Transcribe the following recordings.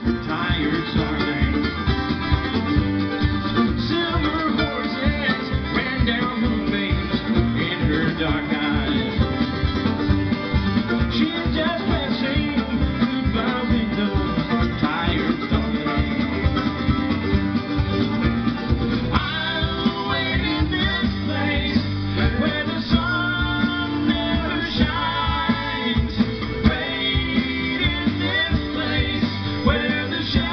tired starlings. Silver horses ran down moonbeams in her dark eyes. She's just passing goodbye windows, tired starlings. I'll wait in this place where the sun never shines. Wait in this place where the shadows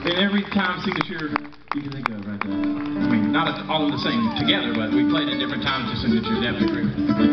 in every time signature you can think of right there. I mean, not all of the same together, but we played at different times the signatures after Brink.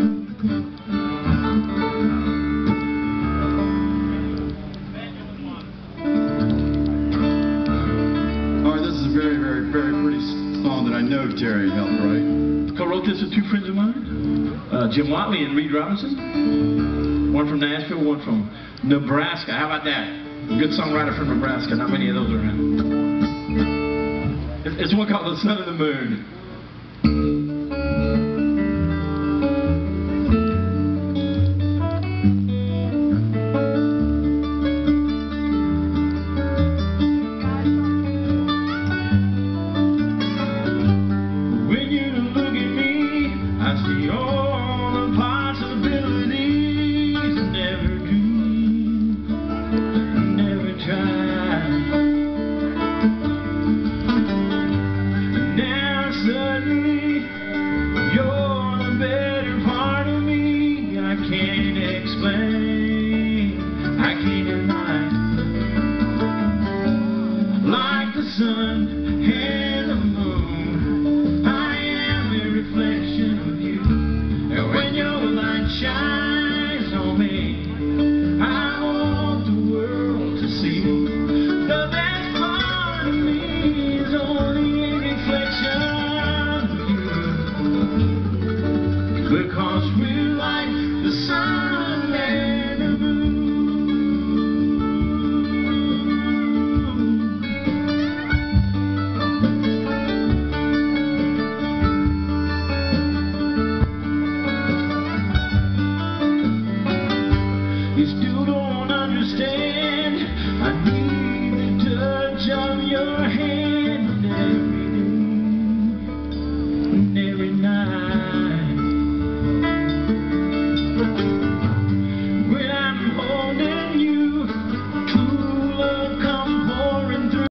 All right, this is a very, very, very pretty song that I know Terry helped write. Co-wrote this with two friends of mine, Jim Watley and Reed Robinson. One from Nashville, one from Nebraska. How about that? A good songwriter from Nebraska. Not many of those around. It's one called The Sun and the Moon.